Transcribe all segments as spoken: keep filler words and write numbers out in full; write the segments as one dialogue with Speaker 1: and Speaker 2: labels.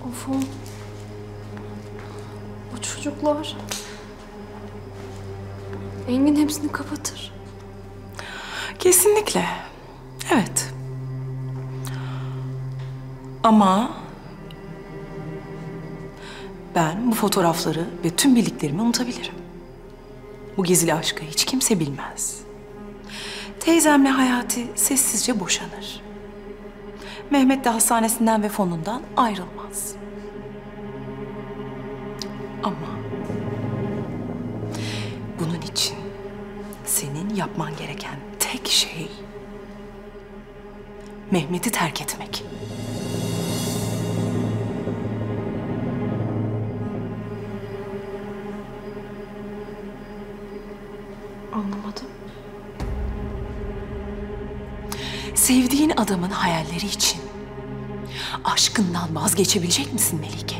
Speaker 1: Of, o çocuklar. Engin hepsini kapatır.
Speaker 2: Kesinlikle. Evet. Ama ben bu fotoğrafları ve tüm bildiklerimi unutabilirim. Bu gizli aşkı hiç kimse bilmez. Teyzemle Hayati sessizce boşanır. Mehmet de hastanesinden ve fonundan ayrılmaz. Ama bunun için senin yapman gereken tek şey Mehmet'i terk etmek.
Speaker 1: Anlamadım.
Speaker 2: Sevdiğin adamın hayalleri için aşkından vazgeçebilecek misin Melike?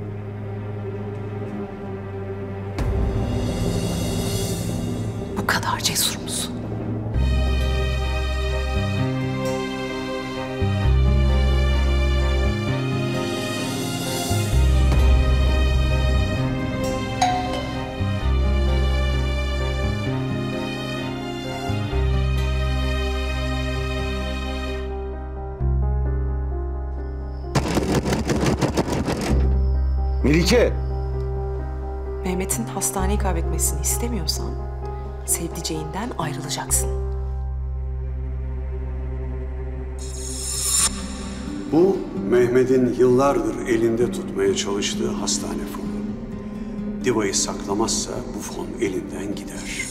Speaker 2: Bu kadar cesur musun?
Speaker 3: Melike!
Speaker 2: Mehmet'in hastaneyi kaybetmesini istemiyorsan sevdiceğinden ayrılacaksın.
Speaker 4: Bu, Mehmet'in yıllardır elinde tutmaya çalıştığı hastane fonu. Diva'yı saklamazsa bu fon elinden gider.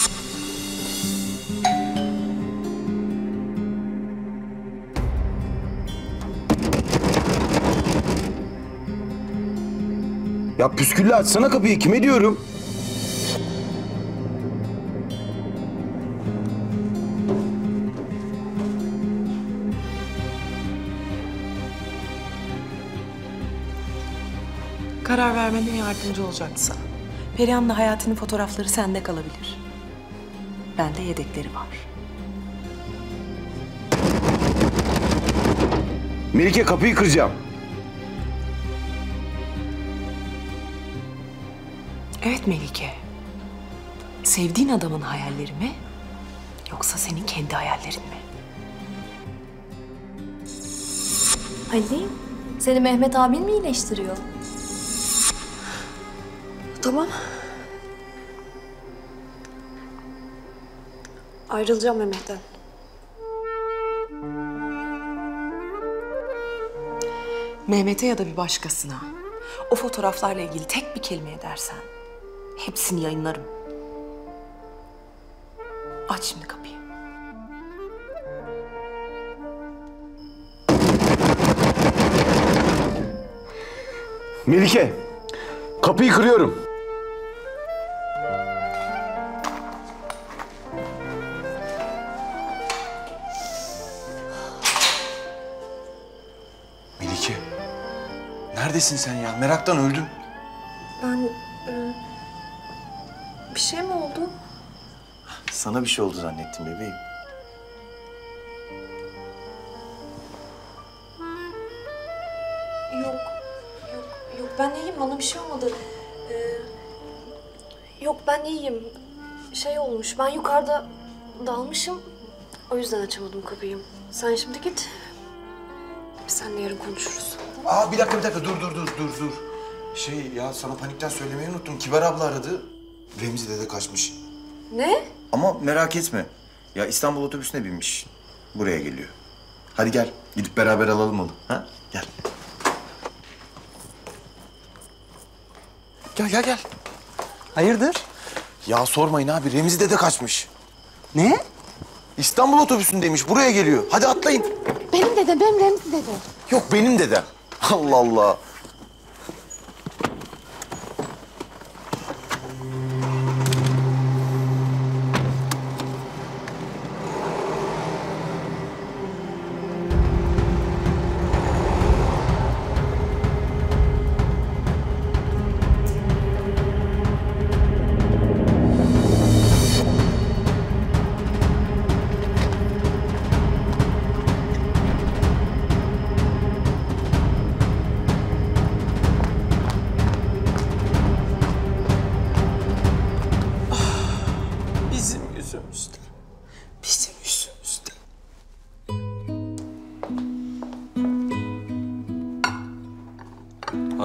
Speaker 3: Ya püsküllü açsana kapıyı, kime diyorum?
Speaker 2: Karar vermene yardımcı olacaksa Perihan'la Hayati'nin fotoğrafları sende kalabilir. Bende yedekleri var.
Speaker 3: Melike, kapıyı kıracağım.
Speaker 2: Evet Melike. Sevdiğin adamın hayalleri mi? Yoksa senin kendi hayallerin mi?
Speaker 1: Ali, seni Mehmet abin mi iyileştiriyor?
Speaker 5: Tamam. Ayrılacağım Mehmet'ten.
Speaker 2: Mehmet'e ya da bir başkasına o fotoğraflarla ilgili tek bir kelime edersen hepsini yayınlarım. Aç şimdi kapıyı.
Speaker 3: Melike, kapıyı kırıyorum.
Speaker 6: Melike, neredesin sen ya? Meraktan öldüm.
Speaker 5: Ben... E, bir şey mi oldu?
Speaker 6: Sana bir şey oldu zannettim bebeğim.
Speaker 5: Yok. Yok, yok. Ben iyiyim. Bana bir şey olmadı. Ee, yok, ben iyiyim. Şey olmuş, ben yukarıda dalmışım. O yüzden açamadım kapıyı. Sen şimdi git. Biz seninle yarın konuşuruz.
Speaker 6: Aa bir dakika bir dakika dur dur dur dur dur. Şey ya sana panikten söylemeyi unuttum. Kibar abla aradı. Remzi dede kaçmış.
Speaker 5: Ne?
Speaker 6: Ama merak etme. Ya İstanbul otobüsüne binmiş. Buraya geliyor. Hadi gel gidip beraber alalım onu. Ha? Gel. Gel gel gel.
Speaker 7: Hayırdır?
Speaker 6: Ya sormayın abi Remzi dede kaçmış.
Speaker 7: Ne?
Speaker 6: İstanbul otobüsündeymiş buraya geliyor. Hadi atlayın.
Speaker 8: Benim dedem, benim Remzi dede.
Speaker 6: Yok benim dedem. Allah Allah.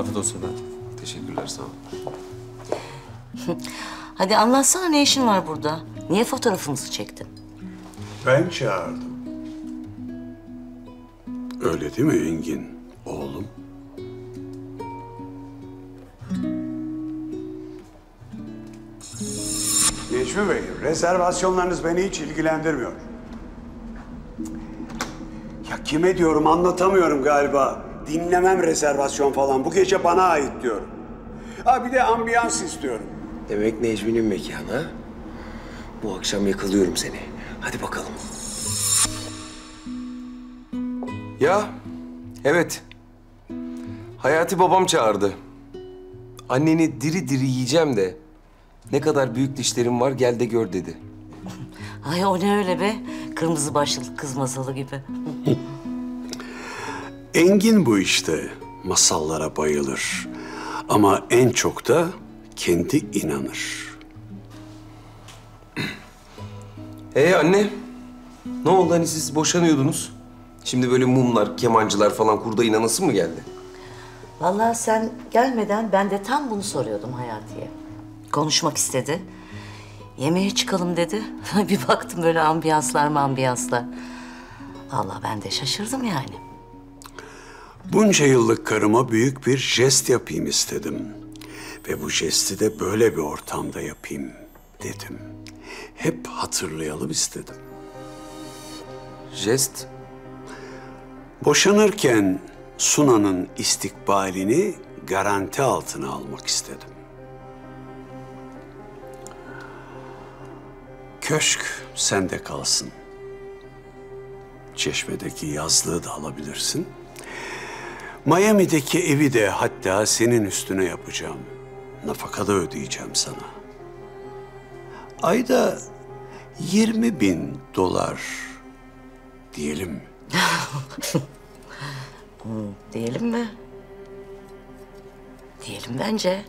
Speaker 9: Afiyet olsun efendim. Teşekkürler, sağ ol.
Speaker 10: Hadi anlatsana, ne işin var burada? Niye fotoğrafımızı çektin?
Speaker 4: Ben çağırdım. Öyle değil mi Engin oğlum? Necmi Bey, rezervasyonlarınız beni hiç ilgilendirmiyor. Ya kime diyorum anlatamıyorum galiba. Dinlemem rezervasyon falan. Bu gece bana ait diyorum. Ha bir de ambiyans istiyorum.
Speaker 11: Demek Necmi'nin mekanı ha? Bu akşam yakalıyorum seni. Hadi bakalım.
Speaker 12: Ya, evet. Hayati babam çağırdı. Anneni diri diri yiyeceğim de ne kadar büyük dişlerim var gel de gör dedi.
Speaker 10: Ay o ne öyle be? Kırmızı başlı kız masalı gibi.
Speaker 4: Engin bu işte. Masallara bayılır. Ama en çok da kendi inanır.
Speaker 12: Ee anne, ne oldu hani siz boşanıyordunuz? Şimdi böyle mumlar, kemancılar falan kurda inanası mı geldi?
Speaker 10: Vallahi sen gelmeden ben de tam bunu soruyordum Hayati'ye. Konuşmak istedi. Yemeğe çıkalım dedi. Bir baktım böyle ambiyanslar mı ambiyanslar. Vallahi ben de şaşırdım yani.
Speaker 4: Bunca yıllık karıma büyük bir jest yapayım istedim. Ve bu jesti de böyle bir ortamda yapayım dedim. Hep hatırlayalım istedim.
Speaker 12: Jest?
Speaker 4: Boşanırken Suna'nın istikbalini garanti altına almak istedim. Köşk sende kalsın. Çeşmedeki yazlığı da alabilirsin. Miami'deki evi de hatta senin üstüne yapacağım. Nafaka da ödeyeceğim sana. Ayda yirmi bin dolar diyelim mi?
Speaker 10: Hmm, diyelim mi? Diyelim bence.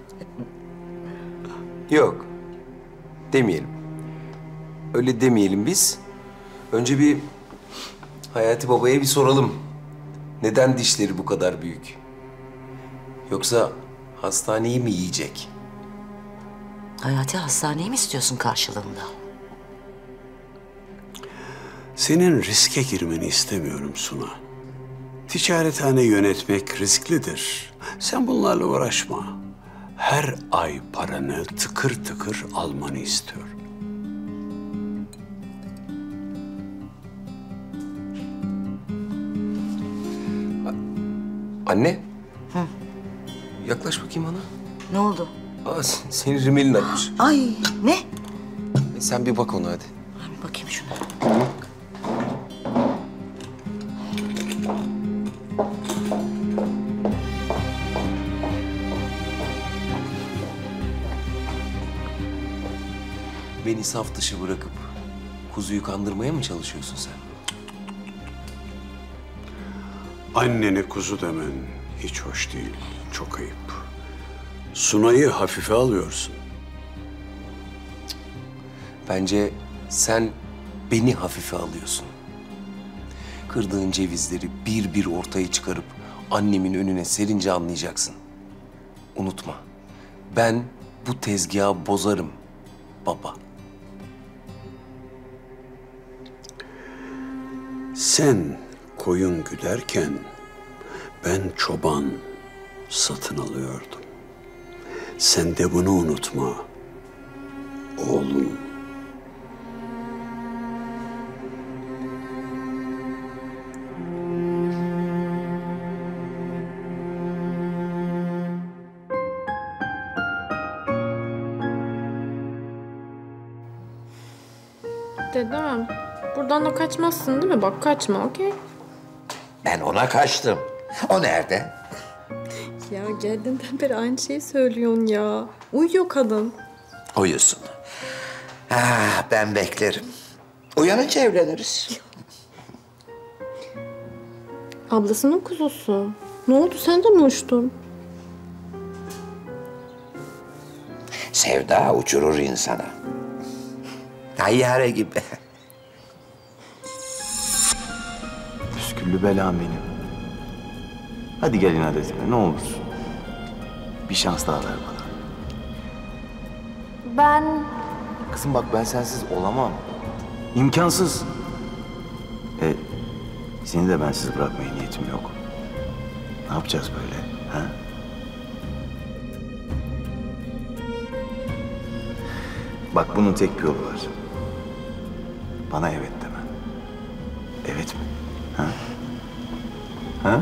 Speaker 12: Yok, demeyelim. Öyle demeyelim biz. Önce bir Hayati babaya bir soralım. Neden dişleri bu kadar büyük? Yoksa hastaneyi mi yiyecek?
Speaker 10: Hayati, hastaneyi mi istiyorsun karşılığında?
Speaker 4: Senin riske girmeni istemiyorum Suna. Ticarethane yönetmek risklidir. Sen bunlarla uğraşma. Her ay paranı tıkır tıkır almanı istiyorum.
Speaker 12: Anne.
Speaker 10: Hı.
Speaker 12: Yaklaş bakayım bana.
Speaker 10: Ne oldu?
Speaker 12: Aa, senin rimelin açmış.
Speaker 10: Ay ne?
Speaker 12: E, sen bir bak ona hadi.
Speaker 10: Bir bakayım şuna.
Speaker 12: Beni saf dışı bırakıp kuzuyu kandırmaya mı çalışıyorsun sen?
Speaker 4: Annene kuzu demen hiç hoş değil. Çok ayıp. Sunay'ı hafife alıyorsun.
Speaker 12: Bence sen beni hafife alıyorsun. Kırdığın cevizleri bir bir ortaya çıkarıp annemin önüne serince anlayacaksın. Unutma, ben bu tezgahı bozarım baba.
Speaker 4: Sen koyun güderken ben çoban satın alıyordum. Sen de bunu unutma oğlum.
Speaker 13: Dedem, buradan da kaçmazsın değil mi? Bak kaçma, okey?
Speaker 14: Ben ona kaçtım. O nerede?
Speaker 13: Ya geldiğinden beri aynı şeyi söylüyorsun ya. Uyuyor kadın.
Speaker 14: Uyusun. Ah, ben beklerim. Uyanınca evleniriz.
Speaker 13: Ablasının kuzusu. Ne oldu, sen de mi uçtun?
Speaker 14: Sevda uçurur insana. Tayyare gibi.
Speaker 6: Püsküllü belam benim. Hadi gel inat etme ne olursun.
Speaker 3: Bir şans daha ver bana.
Speaker 5: Ben...
Speaker 3: Kızım bak ben sensiz olamam. İmkansız. E, seni de bensiz bırakmaya niyetim yok. Ne yapacağız böyle? Ha? Bak bunun tek bir yolu var. Bana evet deme. Evet mi? Ha? Ha?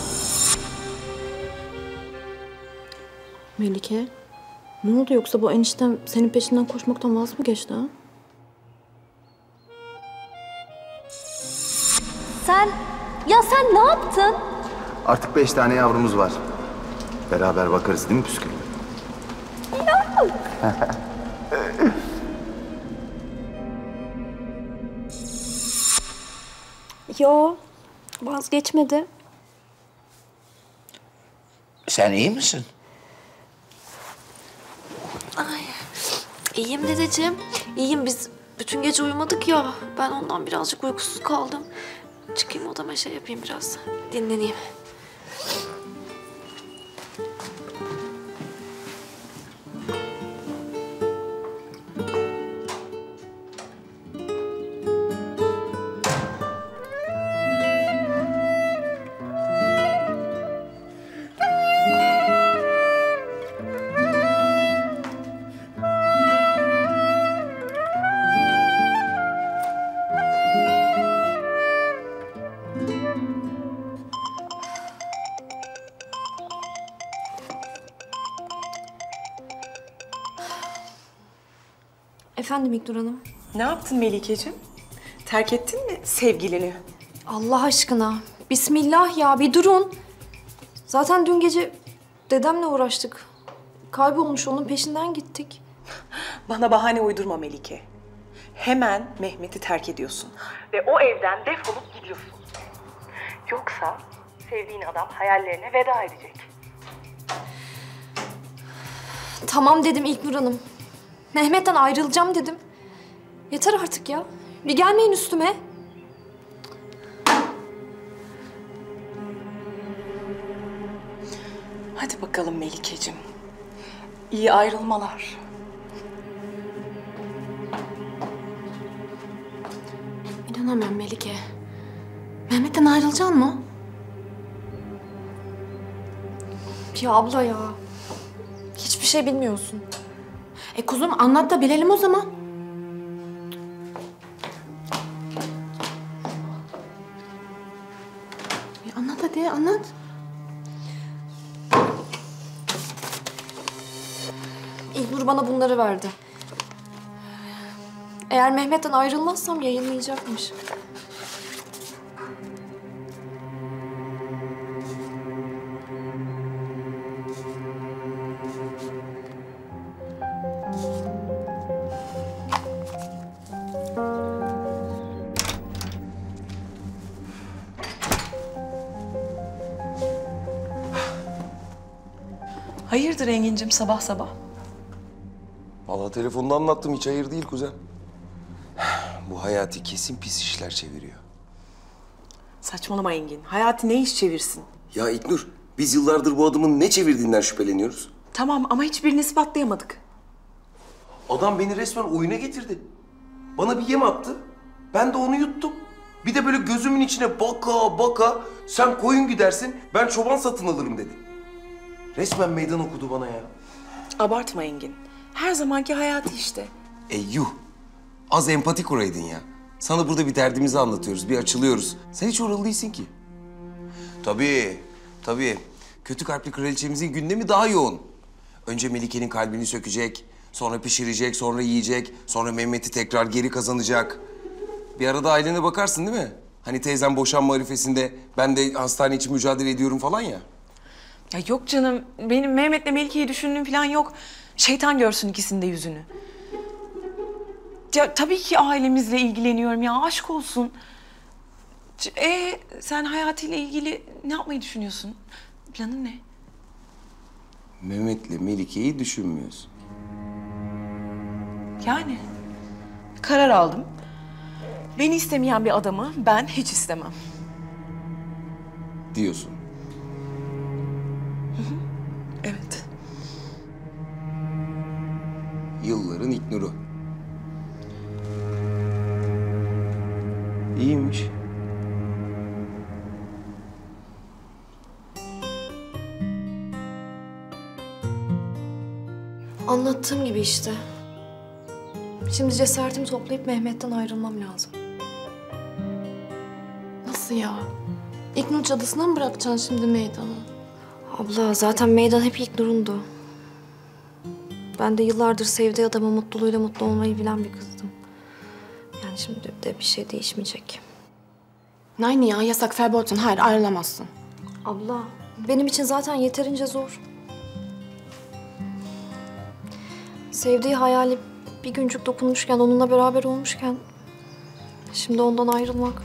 Speaker 13: Melike, ne oldu yoksa bu eniştem senin peşinden koşmaktan vaz mı geçti ha?
Speaker 5: Sen... Ya sen ne yaptın?
Speaker 3: Artık beş tane yavrumuz var. Beraber bakarız değil mi Püskül?
Speaker 13: Yo, vazgeçmedi.
Speaker 14: Sen iyi misin?
Speaker 5: Ay, iyiyim dedeciğim. İyiyim. Biz bütün gece uyumadık ya. Ben ondan birazcık uykusuz kaldım. Çıkayım odama şey yapayım biraz. Dinleneyim. Efendim İknur Hanım?
Speaker 2: Ne yaptın Melikeciğim? Terk ettin mi sevgilini?
Speaker 5: Allah aşkına. Bismillah ya, bir durun. Zaten dün gece dedemle uğraştık. Kaybolmuş, onun peşinden gittik.
Speaker 2: Bana bahane uydurma Melike. Hemen Mehmet'i terk ediyorsun. Ve o evden defolup gidiyorsun. Yoksa sevdiğin adam hayallerine veda edecek.
Speaker 5: Tamam dedim İlknur Hanım. Mehmet'ten ayrılacağım dedim. Yeter artık ya. Bir gelmeyin üstüme.
Speaker 2: Hadi bakalım Melikeciğim. İyi ayrılmalar.
Speaker 13: İnanamıyorum Melike. Mehmet'ten ayrılacaksın mı?
Speaker 5: Ya abla ya. Hiçbir şey bilmiyorsun.
Speaker 13: E kuzum anlat da bilelim o zaman. Bir anlat hadi anlat.
Speaker 5: İlknur bana bunları verdi. Eğer Mehmet'ten ayrılmazsam yayınlayacakmış.
Speaker 2: Hayırdır Engin'cim sabah sabah?
Speaker 12: Vallahi telefonda anlattım, hiç hayır değil kuzen. Bu Hayati kesin pis işler çeviriyor.
Speaker 2: Saçmalama Engin. Hayati ne iş çevirsin?
Speaker 12: Ya İknur, biz yıllardır bu adamın ne çevirdiğinden şüpheleniyoruz.
Speaker 2: Tamam ama hiçbirini ispatlayamadık.
Speaker 12: Adam beni resmen oyuna getirdi. Bana bir yem attı. Ben de onu yuttum. Bir de böyle gözümün içine baka baka sen koyun güdersin, ben çoban satın alırım dedi. Resmen meydan okudu bana ya.
Speaker 2: Abartma Engin. Her zamanki Hayati işte.
Speaker 12: E yuh. Az empati kuraydın ya. Sana burada bir derdimizi anlatıyoruz, bir açılıyoruz. Sen hiç oralı değilsin ki. Tabii, tabii. Kötü kalpli kraliçemizin gündemi daha yoğun. Önce Melike'nin kalbini sökecek, sonra pişirecek, sonra yiyecek, sonra Mehmet'i tekrar geri kazanacak. Bir arada ailene bakarsın değil mi? Hani teyzem boşanma arifesinde, ben de hastane için mücadele ediyorum falan ya.
Speaker 2: Ya yok canım. Benim Mehmet'le Melike'yi düşündüğüm falan yok. Şeytan görsün ikisinin de yüzünü. Ya tabii ki ailemizle ilgileniyorum ya. Aşk olsun. E sen hayatıyla ilgili ne yapmayı düşünüyorsun? Planın ne?
Speaker 12: Mehmet'le Melike'yi düşünmüyorsun.
Speaker 2: Yani karar aldım. Beni istemeyen bir adamı ben hiç istemem.
Speaker 12: Diyorsun.
Speaker 2: Evet.
Speaker 12: İlknur'u? İyiymiş.
Speaker 5: Anlattığım gibi işte. Şimdi cesaretimi toplayıp Mehmet'ten ayrılmam lazım.
Speaker 13: Nasıl ya? İlknur cadısına mı bırakacaksın şimdi meydanı?
Speaker 5: Abla zaten meydan hep İlknur'undu. Ben de yıllardır sevdiği adamın mutluluğuyla mutlu olmayı bilen bir kızdım. Yani şimdi de bir şey değişmeyecek.
Speaker 13: Aynı ya, yasak Verboten. Hayır, ayrılamazsın.
Speaker 5: Abla, benim için zaten yeterince zor. Sevdiği hayali bir güncük dokunmuşken, onunla beraber olmuşken... şimdi ondan ayrılmak,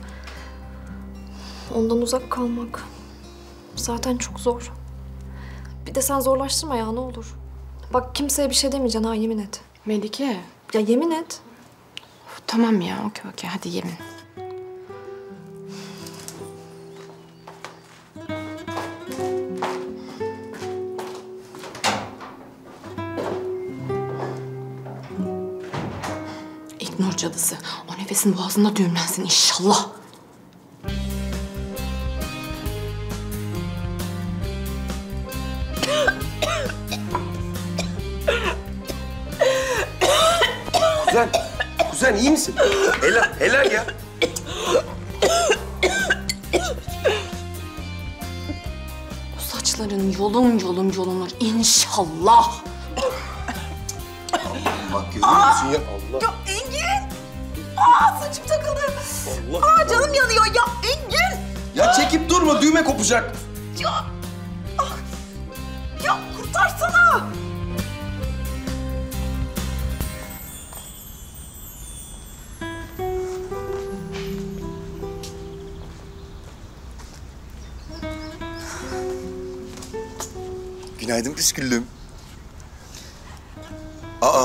Speaker 5: ondan uzak kalmak zaten çok zor. Bir de sen zorlaştırma ya, ne olur. Bak kimseye bir şey demeyeceksin ha, yemin et.
Speaker 13: Melike.
Speaker 5: Ya yemin et.
Speaker 13: Of, tamam ya, okey okey. Hadi yemin. İlknur cadısı. O nefesin boğazında düğümlensin inşallah.
Speaker 12: Kuzen, kuzen iyi misin? Helal, helal ya.
Speaker 13: O saçların yolum yolum yolunur inşallah.
Speaker 12: Bak görüyor musun ya? Allah.
Speaker 2: Ya Engin! Aa saçım takıldı.
Speaker 12: Allah.
Speaker 2: Aa canım yanıyor ya Engin!
Speaker 12: Ya çekip durma, düğme kopacak.
Speaker 2: Ya! Ah! Ya kurtarsana!
Speaker 6: Günaydın püsküllüm. Aa.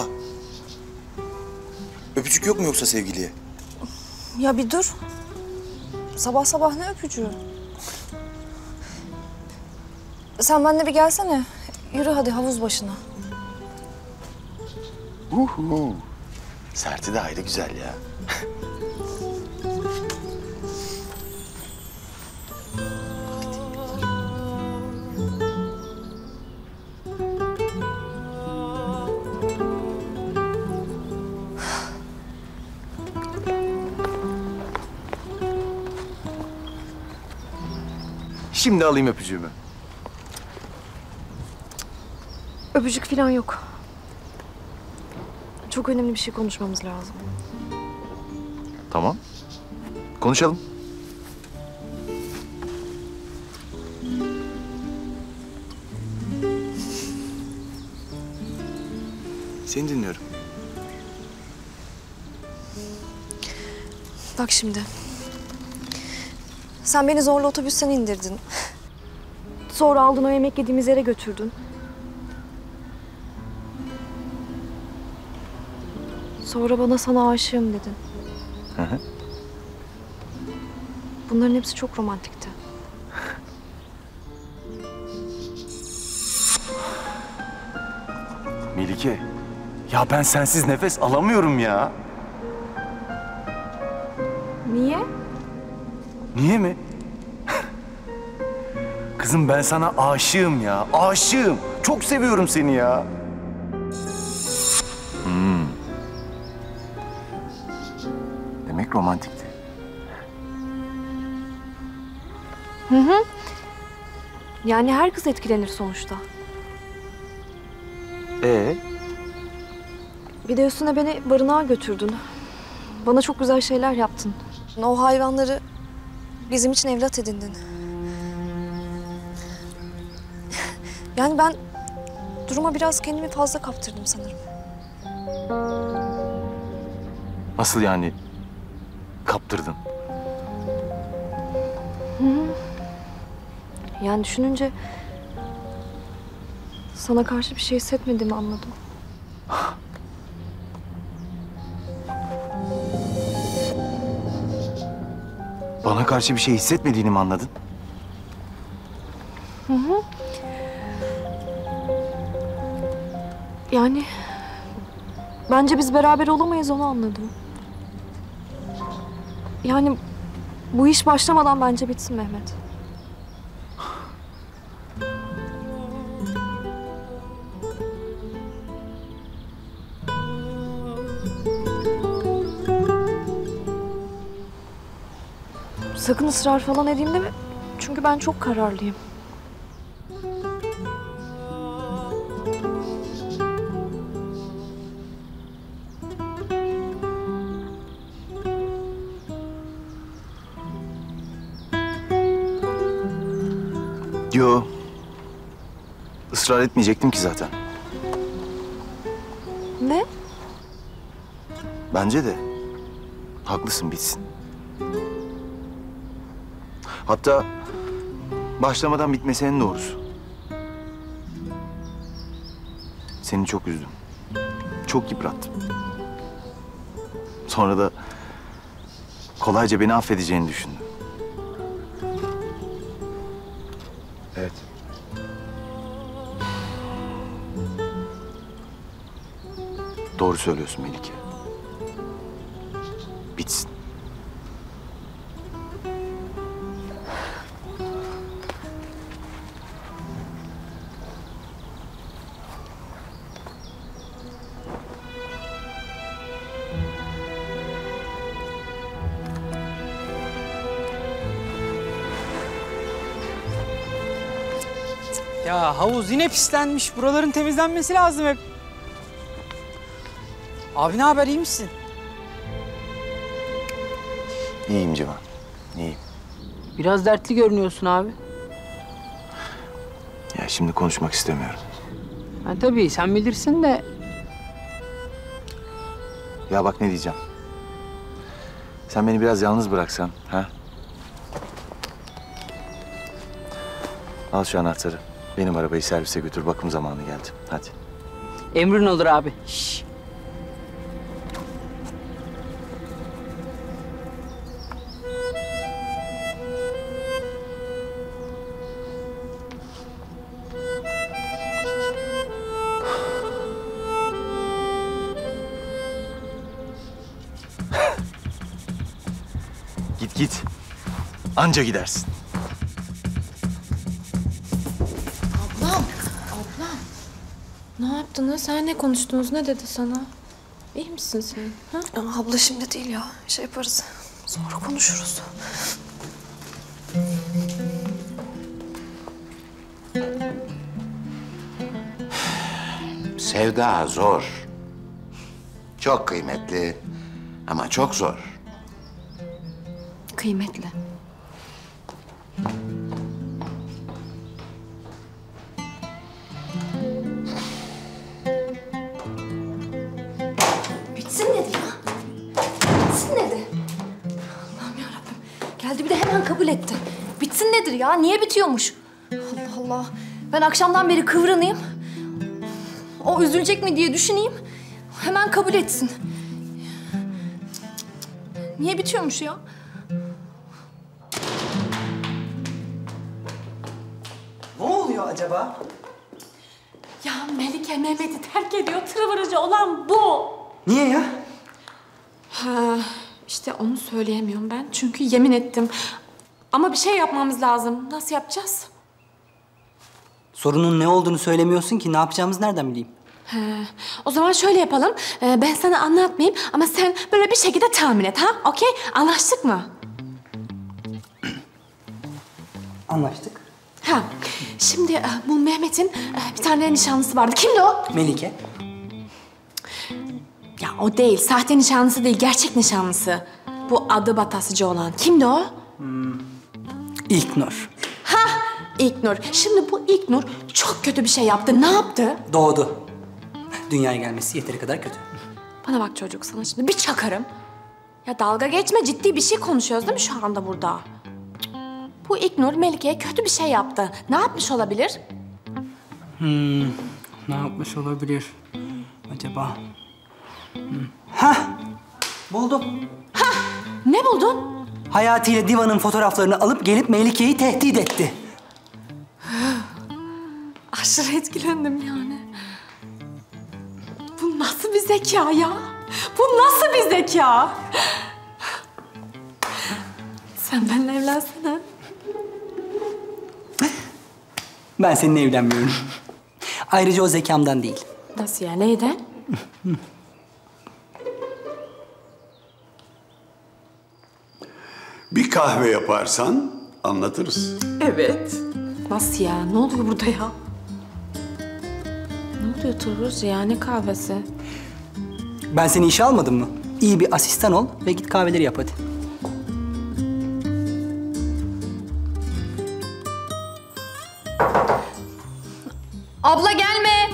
Speaker 6: Öpücük yok mu yoksa sevgiliye?
Speaker 1: Ya bir dur. Sabah sabah ne öpücüğü? Sen benimle bir gelsene. Yürü hadi havuz başına.
Speaker 3: Uhu. Serti de ayrı güzel ya. Şimdi alayım öpücüğümü.
Speaker 5: Öpücük falan yok. Çok önemli bir şey konuşmamız lazım.
Speaker 3: Tamam. Konuşalım. Seni dinliyorum.
Speaker 5: Bak şimdi. Sen beni zorla otobüsten indirdin. Sonra aldın o yemek yediğimiz yere götürdün. Sonra bana sana aşığım dedin.
Speaker 3: Hı hı.
Speaker 5: Bunların hepsi çok romantikti.
Speaker 3: Melike, ya ben sensiz nefes alamıyorum ya.
Speaker 5: Niye?
Speaker 3: Niye mi? Kızım ben sana aşığım ya, aşığım. Çok seviyorum seni ya. Hmm. Demek romantikti.
Speaker 5: Hı hı. Yani her kız etkilenir sonuçta.
Speaker 3: Ee?
Speaker 5: Bir de üstüne beni barınağa götürdün. Bana çok güzel şeyler yaptın. O hayvanları bizim için evlat edindin. Yani ben duruma biraz kendimi fazla kaptırdım sanırım.
Speaker 3: Nasıl yani? Kaptırdın.
Speaker 5: Hı hı. Yani düşününce sana karşı bir şey hissetmediğimi anladım.
Speaker 3: Bana karşı bir şey hissetmediğini mi anladın?
Speaker 5: Hı hı. Yani Bence biz beraber olamayız, onu anladım. Yani bu iş başlamadan bence bitsin Mehmet. Sakın ısrar falan edeyim deme. Çünkü ben çok kararlıyım.
Speaker 3: Yo. Israr etmeyecektim ki zaten.
Speaker 5: Ne?
Speaker 3: Bence de. Haklısın, bitsin. Hatta başlamadan bitmesi en doğrusu. Seni çok üzdüm. Çok yıprattım. Sonra da kolayca beni affedeceğini düşündüm. Evet. Doğru söylüyorsun Melike. Bitsin.
Speaker 7: Ya havuz yine pislenmiş. Buraların temizlenmesi lazım hep. Abi ne haber, iyi misin?
Speaker 3: İyiyim Civan, iyiyim.
Speaker 7: Biraz dertli görünüyorsun abi.
Speaker 3: Ya şimdi konuşmak istemiyorum.
Speaker 7: Ha tabii sen bilirsin de.
Speaker 3: Ya bak ne diyeceğim. Sen beni biraz yalnız bıraksan, ha? Al şu anahtarı. Benim arabayı servise götür. Bakım zamanı geldi. Hadi.
Speaker 7: Emrin olur abi. Şş.
Speaker 3: Git git. Anca gidersin.
Speaker 13: Ablam, ablam. Ne yaptınız? Sen ne konuştunuz? Ne dedi sana? İyi misin sen? Ha?
Speaker 5: Ya abla şimdi değil ya. Şey yaparız. Sonra konuşuruz.
Speaker 14: Sevda zor. Çok kıymetli ama çok zor.
Speaker 5: Kıymetli. Bitsin dedi ya. Bitsin dedi. Allah'ım yarabbim. Geldi bir de hemen kabul etti. Bitsin nedir ya? Niye bitiyormuş? Allah Allah. Ben akşamdan beri kıvranayım. O üzülecek mi diye düşüneyim. Hemen kabul etsin. Niye bitiyormuş ya?
Speaker 7: Ne oluyor acaba?
Speaker 13: Ya Melike Mehmet'i terk ediyor. Tırvırıcı olan bu.
Speaker 7: Niye ya?
Speaker 13: Ha, işte onu söyleyemiyorum ben. Çünkü yemin ettim. Ama bir şey yapmamız lazım. Nasıl yapacağız?
Speaker 7: Sorunun ne olduğunu söylemiyorsun ki. Ne yapacağımızı nereden bileyim?
Speaker 13: He. O zaman şöyle yapalım. Ee, ben sana anlatmayayım ama sen böyle bir şekilde tahmin et ha? Okey? Anlaştık mı?
Speaker 7: Anlaştık.
Speaker 13: Ha. Şimdi e, bu Mehmet'in e, bir tane nişanlısı vardı. Kimdi o?
Speaker 7: Melike.
Speaker 13: Ya o değil. Sahte nişanlısı değil. Gerçek nişanlısı. Bu adı batasıcı olan. Kimdi o?
Speaker 7: Hmm. İlknur.
Speaker 13: Ha! İlknur. Şimdi bu İlknur çok kötü bir şey yaptı. Ne yaptı?
Speaker 7: Doğdu. Dünyaya gelmesi yeteri kadar kötü.
Speaker 13: Bana bak çocuk, sana şimdi bir çakarım. Ya dalga geçme, ciddi bir şey konuşuyoruz değil mi şu anda burada? Bu İlknur Melike'ye kötü bir şey yaptı. Ne yapmış olabilir?
Speaker 7: Hmm. Ne yapmış olabilir acaba? Hmm. Hah! Buldum.
Speaker 13: Hah! Ne buldun?
Speaker 7: Hayati ile Diva'nın fotoğraflarını alıp gelip Melike'yi tehdit etti.
Speaker 13: Aşırı etkilendim yani. Bu Bu nasıl bir zeka ya? Bu nasıl bir zeka? Sen benimle evlensene.
Speaker 7: Ben seninle evlenmiyorum. Ayrıca o zekamdan değil.
Speaker 13: Nasıl ya? Neyden?
Speaker 4: Bir kahve yaparsan anlatırız.
Speaker 13: Evet. Nasıl ya? Ne oluyor burada ya? Ne oluyor Turguz ya? Ne kahvesi?
Speaker 7: Ben seni işe almadım mı? İyi bir asistan ol ve git kahveleri yap hadi.
Speaker 1: Abla gelme.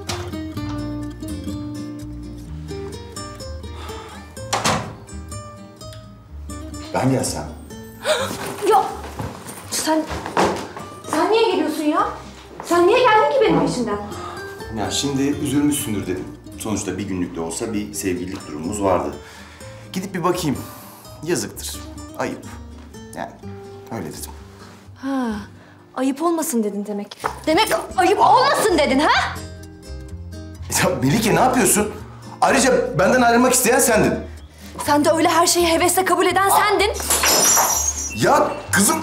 Speaker 6: Ben gelsem.
Speaker 5: Ya sen... Sen niye geliyorsun ya? Sen niye geldin ki benim peşimden?
Speaker 6: Ya şimdi üzülmüşsündür dedim. Sonuçta bir günlük de olsa bir sevgililik durumumuz vardı. Gidip bir bakayım. Yazıktır. Ayıp. Yani öyle dedim.
Speaker 5: Ha, ayıp olmasın dedin demek. Demek ayıp olmasın dedin ha?
Speaker 6: Ya Melike ne yapıyorsun? Ayrıca benden ayrılmak isteyen sendin.
Speaker 5: Sen de öyle her şeyi hevesle kabul eden sendin.
Speaker 6: Ya kızım...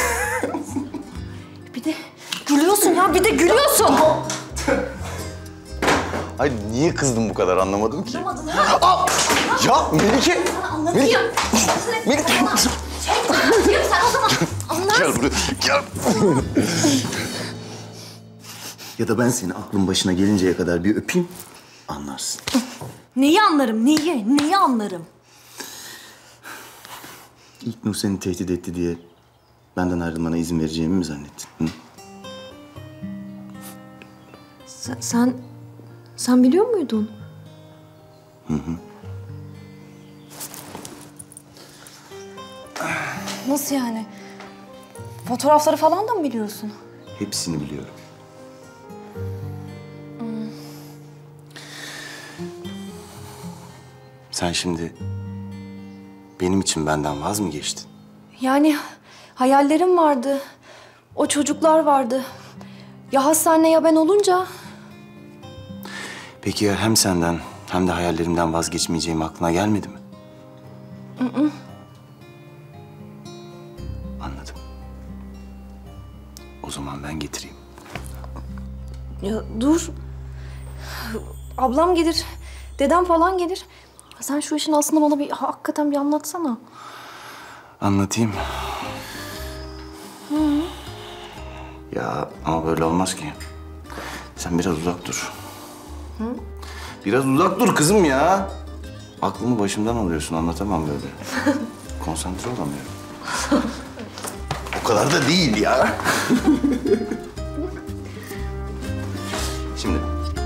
Speaker 5: Bir de gülüyorsun ya, bir de gülüyorsun.
Speaker 6: Ay niye kızdın bu kadar anlamadım ki.
Speaker 5: Anlamadın ha?
Speaker 6: Aa! Ya Melike!
Speaker 5: Sana anlatayım.
Speaker 6: Melike!
Speaker 5: Şey, anlatayım sen o zaman. Anlarsın.
Speaker 6: Gel buraya, gel. Ya da ben seni aklın başına gelinceye kadar bir öpeyim, anlarsın.
Speaker 5: Neyi anlarım, neyi? Neyi anlarım?
Speaker 6: İlknur seni tehdit etti diye benden ayrılmana izin vereceğimi mi zannettin? Hı?
Speaker 5: Sen, sen, sen biliyor muydun?
Speaker 6: Hı hı.
Speaker 5: Nasıl yani? Fotoğrafları falan da mı biliyorsun?
Speaker 6: Hepsini biliyorum.
Speaker 5: Hmm.
Speaker 6: Sen şimdi benim için benden vaz mı geçtin?
Speaker 5: Yani hayallerim vardı. O çocuklar vardı. Ya hastane ya ben olunca...
Speaker 6: Peki ya hem senden hem de hayallerimden vazgeçmeyeceğim aklına gelmedi mi?
Speaker 5: Hı hı.
Speaker 6: Anladım. O zaman ben getireyim.
Speaker 5: Ya dur. Ablam gelir. Dedem falan gelir. Sen şu işin aslında bana bir hakikaten bir anlatsana.
Speaker 6: Anlatayım.
Speaker 5: Hı.
Speaker 6: Ya ama böyle olmaz ki. Sen biraz uzak dur.
Speaker 5: Hı?
Speaker 6: Biraz uzak dur kızım ya. Aklımı başımdan alıyorsun, anlatamam böyle. Konsantre olamıyorum. O kadar da değil ya. Şimdi.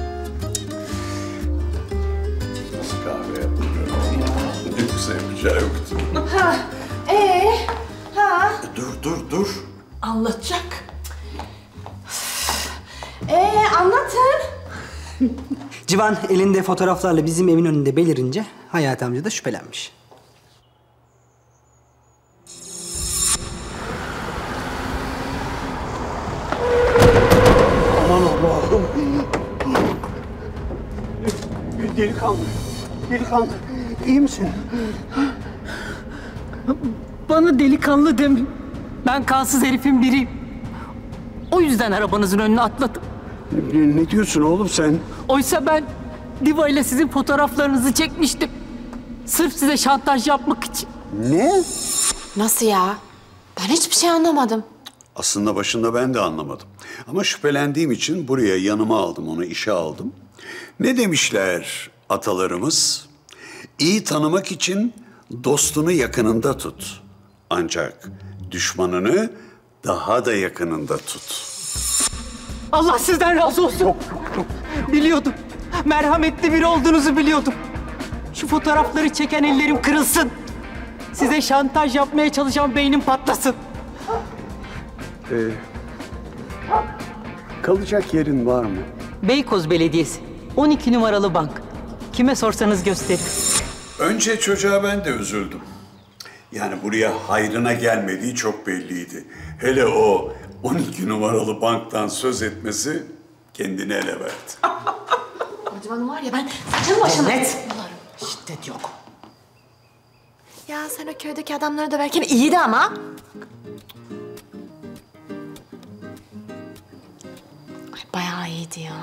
Speaker 4: Nasıl kahve yapılıyor? Yoksa yapacağı yoktu.
Speaker 13: Ha, ee, ha.
Speaker 6: Dur, dur, dur.
Speaker 13: Anlatacak. Ee, anlatın.
Speaker 7: Civan elinde fotoğraflarla bizim evin önünde belirince Hayati amca da şüphelenmiş.
Speaker 4: Aman Allah'ım. Delikanlı, delikanlı. İyi misin?
Speaker 15: Bana delikanlı demeyin. Ben kansız herifin biriyim. O yüzden arabanızın önüne atladım.
Speaker 4: Ne, ne diyorsun oğlum sen?
Speaker 15: Oysa ben Diva ile sizin fotoğraflarınızı çekmiştim. Sırf size şantaj yapmak için.
Speaker 4: Ne?
Speaker 13: Nasıl ya? Ben hiçbir şey anlamadım.
Speaker 4: Aslında başında ben de anlamadım. Ama şüphelendiğim için buraya yanıma aldım, onu işe aldım. Ne demişler atalarımız? İyi tanımak için dostunu yakınında tut. Ancak düşmanını daha da yakınında tut.
Speaker 15: Allah sizden razı olsun. Biliyordum. Merhametli biri olduğunuzu biliyordum. Şu fotoğrafları çeken ellerim kırılsın. Size şantaj yapmaya çalışan beynim patlasın.
Speaker 4: Ee, kalacak yerin var mı?
Speaker 15: Beykoz Belediyesi. on iki numaralı bank. Kime sorsanız gösterir.
Speaker 4: Önce çocuğa ben de üzüldüm. Yani buraya hayrına gelmediği çok belliydi. Hele o on iki numaralı banktan söz etmesi kendini ele verdi.
Speaker 13: O Civan'ın var ya ben saçını başını...
Speaker 15: Cennet! Şiddet yok.
Speaker 13: Ya sen o köydeki adamları döverken iyiydi ama. Ay bayağı iyiydi ya.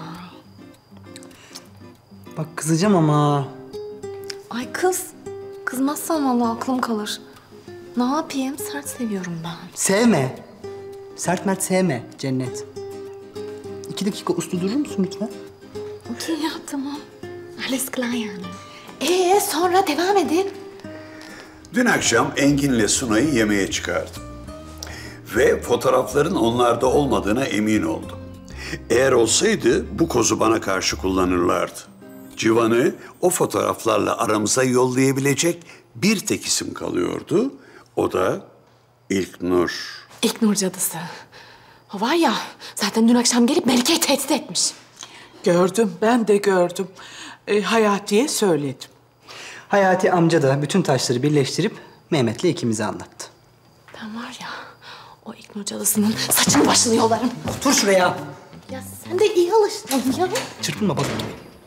Speaker 7: Bak kızacağım ama.
Speaker 13: Ay kız. Kızmazsan vallahi aklım kalır. Ne yapayım? Sert seviyorum ben.
Speaker 7: Sevme. Sert mert sevme Cennet. İki dakika uslu durur musun lütfen?
Speaker 13: Okey ya tamam. Alles klar yani. Ee sonra devam edin.
Speaker 4: Dün akşam Engin'le Sunay'ı yemeğe çıkardım. Ve fotoğrafların onlarda olmadığına emin oldum. Eğer olsaydı bu kozu bana karşı kullanırlardı. Civan'ı o fotoğraflarla aramıza yollayabilecek bir tek isim kalıyordu. O da İlknur.
Speaker 13: İlknur cadısı. O var ya zaten dün akşam gelip Melike'yi tehdit etmiş.
Speaker 16: Gördüm, ben de gördüm. E, Hayati'ye söyledim.
Speaker 7: Hayati amca da bütün taşları birleştirip Mehmet'le ikimize anlattı.
Speaker 13: Ben var ya o İlknur cadısının saçını başını yolarım.
Speaker 7: Otur şuraya.
Speaker 13: Ya sen de iyi alıştın ya.
Speaker 7: Çırpınma bak.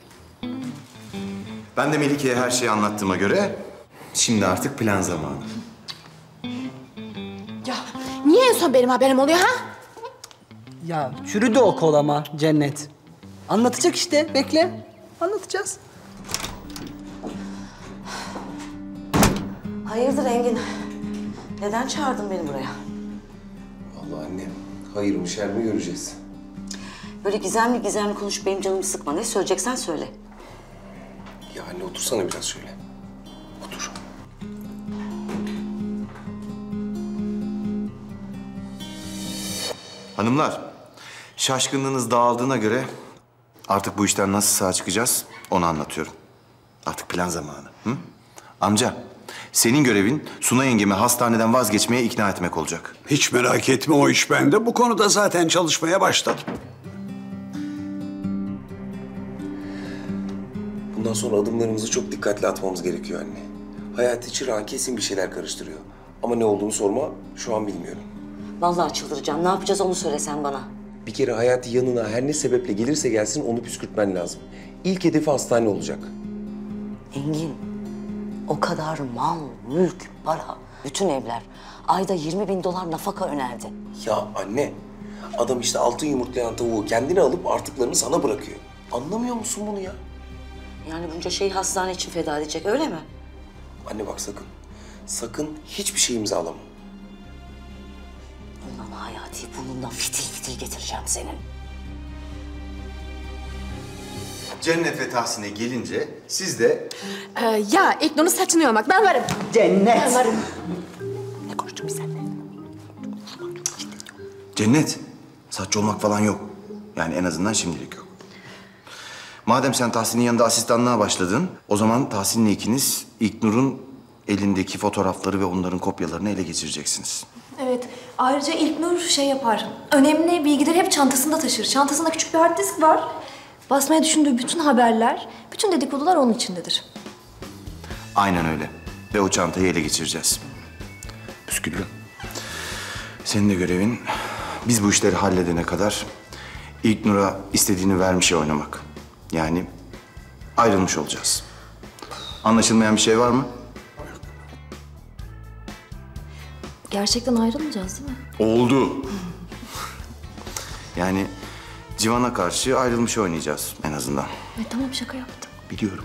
Speaker 6: Ben de Melike'ye her şeyi anlattığıma göre şimdi artık plan zamanı.
Speaker 13: Ya niye en son benim haberim oluyor ha?
Speaker 7: Ya çürüdü o kol ama Cennet. Anlatacak işte, bekle. Anlatacağız.
Speaker 10: Hayırdır Engin? Neden çağırdın beni buraya?
Speaker 12: Vallahi anne, hayır mı şer mi göreceğiz.
Speaker 10: Böyle gizemli gizemli konuş, benim canımı sıkma. Ne söyleyeceksen söyle.
Speaker 12: Ya anne otursana biraz şöyle. Otur.
Speaker 6: Hanımlar, şaşkınlığınız dağıldığına göre artık bu işten nasıl sağ çıkacağız onu anlatıyorum. Artık plan zamanı. Hı? Amca, senin görevin Suna yengemi hastaneden vazgeçmeye ikna etmek olacak.
Speaker 4: Hiç merak etme, o iş bende. Bu konuda zaten çalışmaya başladım.
Speaker 12: Bundan sonra adımlarımızı çok dikkatli atmamız gerekiyor anne. Hayati Çırağan kesin bir şeyler karıştırıyor. Ama ne olduğunu sorma, şu an bilmiyorum.
Speaker 10: Vallahi çıldıracağım. Ne yapacağız onu söylesen bana.
Speaker 12: Bir kere Hayati yanına her ne sebeple gelirse gelsin onu püskürtmen lazım. İlk hedefi hastane olacak.
Speaker 10: Engin, o kadar mal, mülk, para, bütün evler. Ayda yirmi bin dolar nafaka önerdi.
Speaker 12: Ya anne, adam işte altın yumurtlayan tavuğu kendine alıp artıklarını sana bırakıyor. Anlamıyor musun bunu ya?
Speaker 10: Yani bunca şeyi hastane için feda edecek, öyle mi?
Speaker 12: Anne bak sakın, sakın hiçbir şey imzalama.
Speaker 10: Ulan Hayati, burnundan fitil fitil getireceğim senin.
Speaker 6: Cennet ve Tahsin'e gelince siz de...
Speaker 13: Ee, ya İlknur'un saçını yolmak, ben varım.
Speaker 7: Cennet.
Speaker 13: Ben varım.
Speaker 10: Ne konuştuk biz seninle?
Speaker 6: Cennet, saç olmak falan yok. Yani en azından şimdilik yok. Madem sen Tahsin'in yanında asistanlığa başladın, o zaman Tahsin'le ikiniz İlknur'un elindeki fotoğrafları ve onların kopyalarını ele geçireceksiniz.
Speaker 1: Evet. Ayrıca İlknur şey yapar. Önemli bilgileri hep çantasında taşır. Çantasında küçük bir hard disk var. Basmaya düşündüğü bütün haberler, bütün dedikodular onun içindedir.
Speaker 6: Aynen öyle. Ve o çantayı ele geçireceğiz. Püsküllü. Senin de görevin biz bu işleri halledene kadar İlknur'a istediğini vermişe oynamak. Yani ayrılmış olacağız. Anlaşılmayan bir şey var mı?
Speaker 1: Gerçekten ayrılmayacağız değil mi?
Speaker 6: Oldu. Yani Civan'a karşı ayrılmış oynayacağız en azından.
Speaker 1: E, tamam şaka yaptım.
Speaker 6: Biliyorum.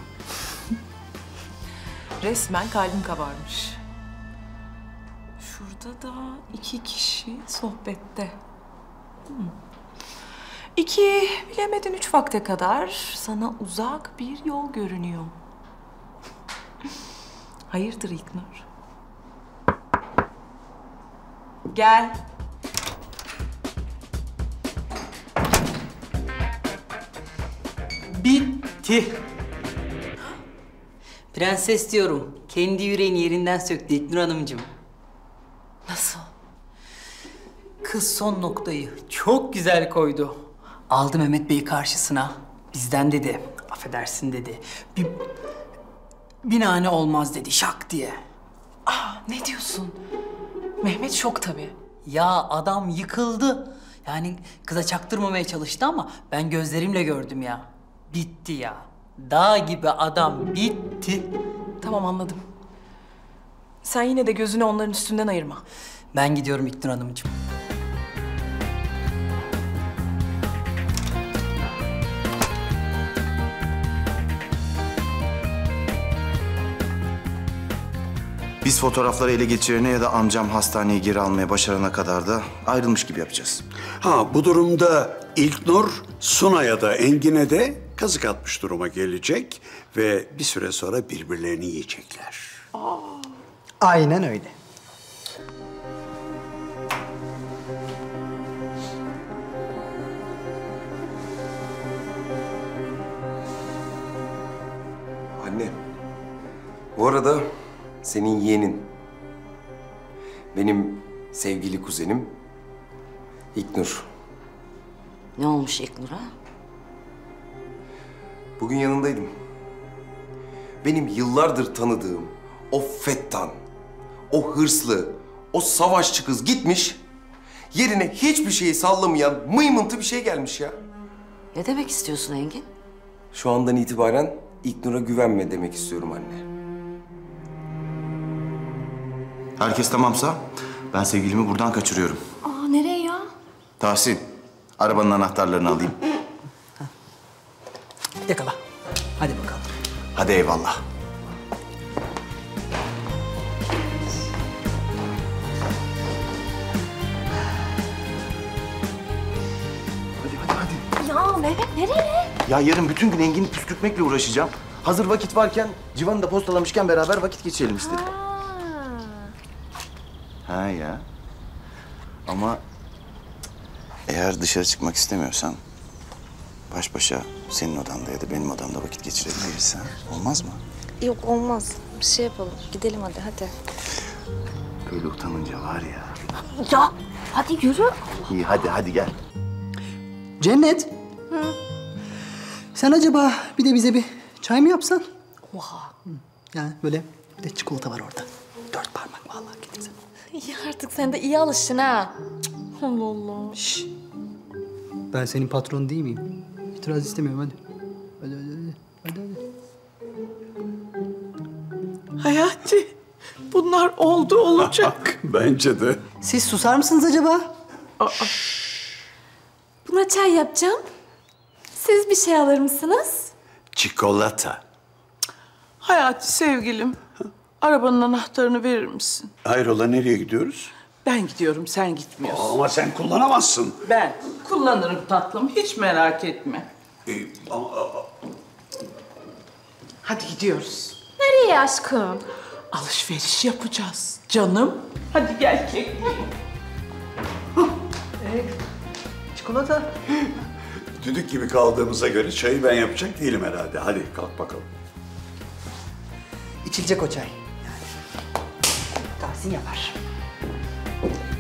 Speaker 2: Resmen kalbim kabarmış. Şurada da iki kişi sohbette. Hmm. İki, bilemedin üç vakte kadar sana uzak bir yol görünüyor. Hayırdır İlknur? Gel.
Speaker 15: Bitti. Prenses diyorum. Kendi yüreğini yerinden söktü İlknur Hanımcığım.
Speaker 2: Nasıl?
Speaker 15: Kız son noktayı çok güzel koydu. Aldı Mehmet Bey'i karşısına. Bizden dedi. Affedersin dedi. Bir binane olmaz dedi şak diye.
Speaker 2: Aa, ne diyorsun? Mehmet şok tabii.
Speaker 15: Ya adam yıkıldı. Yani kıza çaktırmamaya çalıştı ama ben gözlerimle gördüm ya. Bitti ya. Dağ gibi adam bitti.
Speaker 2: Tamam anladım. Sen yine de gözünü onların üstünden ayırma.
Speaker 7: Ben gidiyorum İknur Hanımcığım.
Speaker 6: Biz fotoğrafları ele geçirene ya da amcam hastaneyi geri almaya başarana kadar da ayrılmış gibi yapacağız.
Speaker 4: Ha, bu durumda İlknur, Suna'ya da Engin'e de kazık atmış duruma gelecek ve bir süre sonra birbirlerini yiyecekler.
Speaker 7: Aynen öyle.
Speaker 12: Anne, bu arada senin yeğenin, benim sevgili kuzenim İlknur.
Speaker 10: Ne olmuş İlknur'a?
Speaker 12: Bugün yanındaydım. Benim yıllardır tanıdığım o fettan, o hırslı, o savaşçı kız gitmiş, yerine hiçbir şeyi sallamayan mıymıntı bir şey gelmiş ya.
Speaker 10: Ne demek istiyorsun Engin?
Speaker 12: Şu andan itibaren İlknur'a güvenme demek istiyorum anne.
Speaker 6: Herkes tamamsa ben sevgilimi buradan kaçırıyorum.
Speaker 1: Aa nereye ya?
Speaker 6: Tahsin, arabanın anahtarlarını alayım.
Speaker 7: Yakala. Hadi bakalım.
Speaker 6: Hadi eyvallah.
Speaker 1: Ya Mehmet nereye?
Speaker 6: Ya yarın bütün gün Engin'i püskürtmekle uğraşacağım. Hazır vakit varken, Civan'ı da postalamışken beraber vakit geçirelim istedim. Ha ya. Ama eğer dışarı çıkmak istemiyorsan baş başa senin odanda ya da benim odamda vakit geçirebiliriz. Ha? Olmaz mı?
Speaker 5: Yok olmaz. Bir şey yapalım. Gidelim hadi hadi.
Speaker 6: Böyle utanınca var ya.
Speaker 1: Ya hadi yürü.
Speaker 6: İyi hadi hadi gel.
Speaker 7: Cennet.
Speaker 1: Hı.
Speaker 7: Sen acaba bir de bize bir çay mı yapsan? Oha. Yani böyle bir de çikolata var orada. Dört parmak vallahi getirsen.
Speaker 13: İyi artık sen de iyi alıştın ha. Cık, Allah Allah.
Speaker 7: Şşş. Ben senin patron değil miyim? İtiraz istemiyorum hadi. Hadi hadi hadi. Hadi hadi.
Speaker 16: Hayati, bunlar oldu olacak.
Speaker 4: Bence de.
Speaker 7: Siz susar mısınız acaba?
Speaker 16: Aa.
Speaker 13: Buna çay yapacağım. Siz bir şey alır mısınız?
Speaker 4: Çikolata.
Speaker 16: Hayati sevgilim, arabanın anahtarını verir misin?
Speaker 4: Hayrola, nereye gidiyoruz?
Speaker 16: Ben gidiyorum, sen gitmiyorsun.
Speaker 4: Ama sen kullanamazsın.
Speaker 16: Ben kullanırım tatlım, hiç merak etme.
Speaker 4: Ee, ama,
Speaker 16: Hadi gidiyoruz.
Speaker 13: Nereye aşkım?
Speaker 16: Alışveriş yapacağız canım. Hadi gel kekliğim.
Speaker 7: Ee, çikolata.
Speaker 4: düdük gibi kaldığımıza göre çayı ben yapacak değilim herhalde. Hadi kalk bakalım.
Speaker 7: İçilecek o çay. Yani. Tahsin yapar.